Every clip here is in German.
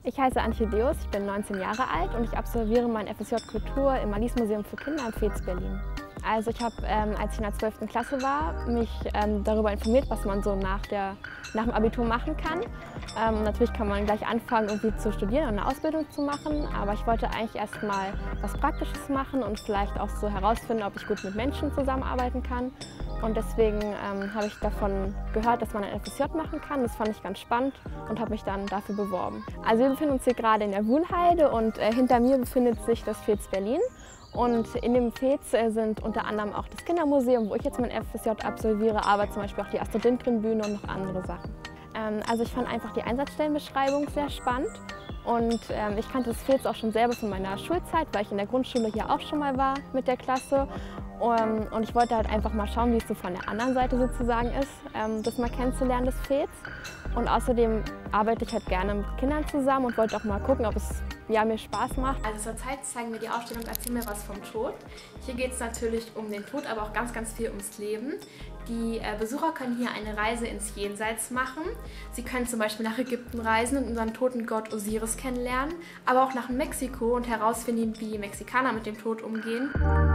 Ich heiße Antje Deus, ich bin 19 Jahre alt und ich absolviere mein FSJ Kultur im Alice Museum für Kinder in Veets, Berlin. Also ich habe, als ich in der 12. Klasse war, mich darüber informiert, was man so nach dem Abitur machen kann. Natürlich kann man gleich anfangen, irgendwie zu studieren und eine Ausbildung zu machen, aber ich wollte eigentlich erst mal was Praktisches machen und vielleicht auch so herausfinden, ob ich gut mit Menschen zusammenarbeiten kann. Und deswegen habe ich davon gehört, dass man ein FSJ machen kann. Das fand ich ganz spannend und habe mich dann dafür beworben. Also wir befinden uns hier gerade in der Wuhlheide und hinter mir befindet sich das Veets Berlin. Und in dem Veets sind unter anderem auch das Kindermuseum, wo ich jetzt mein FSJ absolviere, aber zum Beispiel auch die Astrid Lindgren-Bühne und noch andere Sachen. Also ich fand einfach die Einsatzstellenbeschreibung sehr spannend. Und ich kannte das Veets auch schon selber von meiner Schulzeit, weil ich in der Grundschule hier auch schon mal war mit der Klasse. Und ich wollte halt einfach mal schauen, wie es so von der anderen Seite sozusagen ist, das mal kennenzulernen, das Veets. Und außerdem arbeite ich halt gerne mit Kindern zusammen und wollte auch mal gucken, ob es mir Spaß macht. Also zurzeit zeigen wir die Ausstellung Erzähl mir was vom Tod. Hier geht es natürlich um den Tod, aber auch ganz, ganz viel ums Leben. Die Besucher können hier eine Reise ins Jenseits machen. Sie können zum Beispiel nach Ägypten reisen und unseren toten Gott Osiris kennenlernen, aber auch nach Mexiko und herausfinden, wie Mexikaner mit dem Tod umgehen.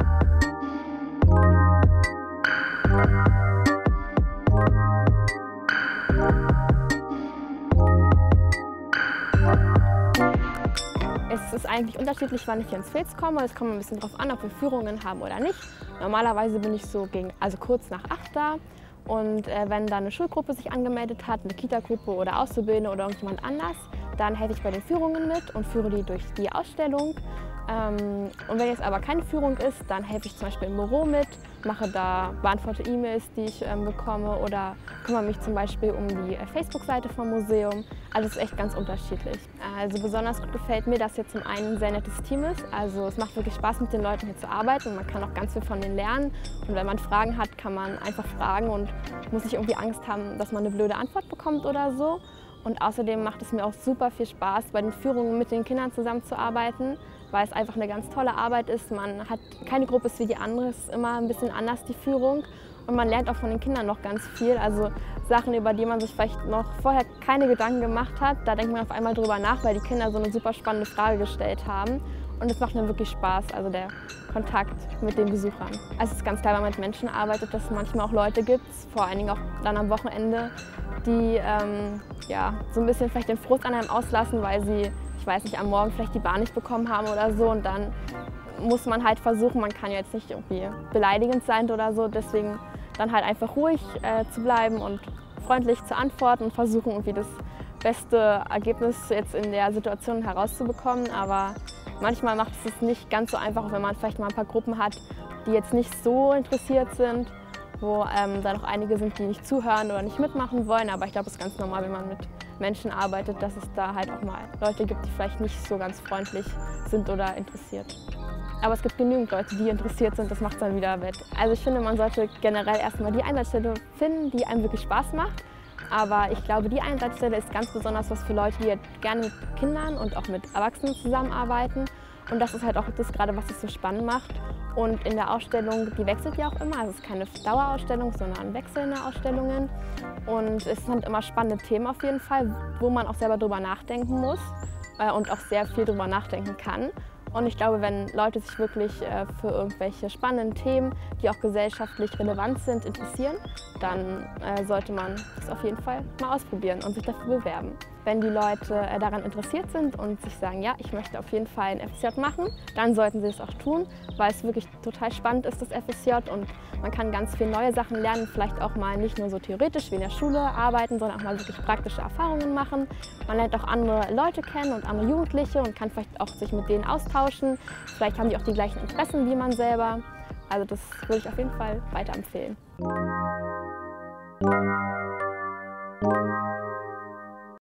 Es ist eigentlich unterschiedlich, wann ich ins Veets komme. Es kommt ein bisschen darauf an, ob wir Führungen haben oder nicht. Normalerweise bin ich so kurz nach 8 da. Und wenn dann eine Schulgruppe sich angemeldet hat, eine Kita-Gruppe oder Auszubildende oder irgendjemand anders, dann helfe ich bei den Führungen mit und führe die durch die Ausstellung. Und wenn jetzt aber keine Führung ist, dann helfe ich zum Beispiel im Büro mit, beantworte E-Mails, die ich bekomme oder kümmere mich zum Beispiel um die Facebook-Seite vom Museum. Also es ist echt ganz unterschiedlich. Also besonders gut gefällt mir, dass hier zum einen ein sehr nettes Team ist. Also es macht wirklich Spaß, mit den Leuten hier zu arbeiten und man kann auch ganz viel von denen lernen. Und wenn man Fragen hat, kann man einfach fragen und muss nicht irgendwie Angst haben, dass man eine blöde Antwort bekommt oder so. Und außerdem macht es mir auch super viel Spaß, bei den Führungen mit den Kindern zusammenzuarbeiten, weil es einfach eine ganz tolle Arbeit ist. Keine Gruppe ist wie die andere, es ist immer ein bisschen anders, die Führung. Und man lernt auch von den Kindern noch ganz viel, also Sachen, über die man sich vielleicht noch vorher keine Gedanken gemacht hat. Da denkt man auf einmal drüber nach, weil die Kinder so eine super spannende Frage gestellt haben. Und es macht mir wirklich Spaß, also der Kontakt mit den Besuchern. Also es ist ganz klar, wenn man mit Menschen arbeitet, dass es manchmal auch Leute gibt, vor allen Dingen auch dann am Wochenende, die so ein bisschen vielleicht den Frust an einem auslassen, weil sie, ich weiß nicht, am Morgen vielleicht die Bahn nicht bekommen haben oder so. Und dann muss man halt versuchen, man kann ja jetzt nicht irgendwie beleidigend sein oder so, deswegen dann halt einfach ruhig zu bleiben und freundlich zu antworten und versuchen, irgendwie das beste Ergebnis jetzt in der Situation herauszubekommen. Aber manchmal macht es nicht ganz so einfach, wenn man vielleicht mal ein paar Gruppen hat, die jetzt nicht so interessiert sind, wo da noch einige sind, die nicht zuhören oder nicht mitmachen wollen. Aber ich glaube, es ist ganz normal, wenn man mit Menschen arbeitet, dass es da halt auch mal Leute gibt, die vielleicht nicht so ganz freundlich sind oder interessiert. Aber es gibt genügend Leute, die interessiert sind, das macht es dann wieder wett. Also ich finde, man sollte generell erstmal die Einsatzstelle finden, die einem wirklich Spaß macht. Aber ich glaube, die Einsatzstelle ist ganz besonders was für Leute, die gerne mit Kindern und auch mit Erwachsenen zusammenarbeiten. Und das ist halt auch das gerade, was es so spannend macht. Und in der Ausstellung, die wechselt ja auch immer, also es ist keine Dauerausstellung, sondern wechselnde Ausstellungen. Und es sind immer spannende Themen auf jeden Fall, wo man auch selber drüber nachdenken muss und auch sehr viel drüber nachdenken kann. Und ich glaube, wenn Leute sich wirklich für irgendwelche spannenden Themen, die auch gesellschaftlich relevant sind, interessieren, dann sollte man das auf jeden Fall mal ausprobieren und sich dafür bewerben. Wenn die Leute daran interessiert sind und sich sagen, ja, ich möchte auf jeden Fall ein FSJ machen, dann sollten sie es auch tun, weil es wirklich total spannend ist, das FSJ, und man kann ganz viele neue Sachen lernen, vielleicht auch mal nicht nur so theoretisch wie in der Schule arbeiten, sondern auch mal wirklich praktische Erfahrungen machen. Man lernt auch andere Leute kennen und andere Jugendliche und kann vielleicht auch sich mit denen austauschen. Vielleicht haben die auch die gleichen Interessen wie man selber. Also das würde ich auf jeden Fall weiterempfehlen.